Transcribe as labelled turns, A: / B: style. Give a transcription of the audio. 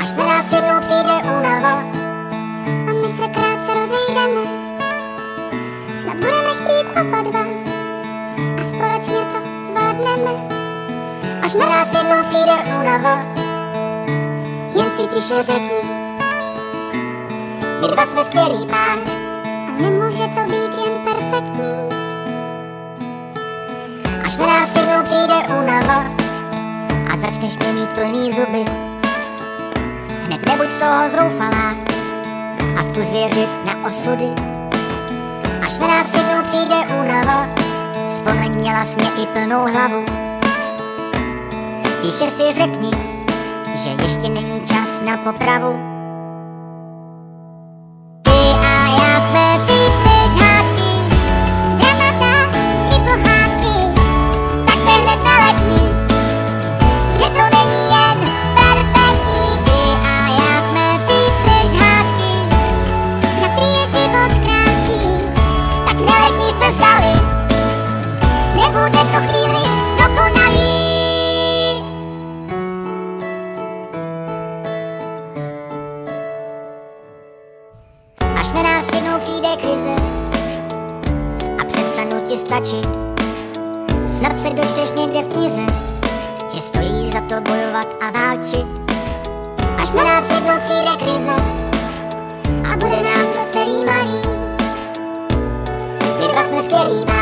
A: Až na nás jednou přijde únava a my se krátce rozejdeme, snad budeme chtít oba dva a společně to zvládneme. Až na nás jednou přijde únava, jen si tiše řekni, my dva jsme skvělý pár a nemůže to být jen perfektní. Až na nás jednou přijde únava a začneš mi mít plný zuby, hned nebuď z toho zoufalá a zkus věřit na osudy. Až na nás jednou přijde únava, vzpomeň, měla jsi mě i plnou hlavu. Tiše si řekni, že ještě není čas na popravu. Nebude to chvíli dokonalý. Až na nás jednou přijde krize a přestanu ti stačit, snad se dočteš někde v knize, že stojí za to bojovat a válčit. Až na nás jednou přijde krize a bude nám to celý malý, my dva jsme skvělý.